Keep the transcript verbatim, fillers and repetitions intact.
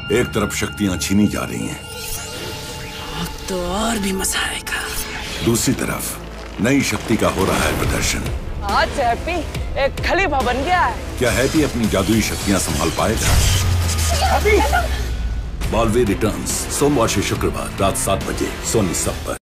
एक तरफ शक्तियां छीनी जा रही हैं, तो और भी मजा आएगा। दूसरी तरफ नई शक्ति का हो रहा है प्रदर्शन। आज हैप्पी एक खलीफा बन गया है। क्या हैप्पी अपनी जादुई शक्तियां संभाल पाएगा? अभी बालवे रिटर्न्स सोमवार से शुक्रवार रात सात बजे सोनी सब पर।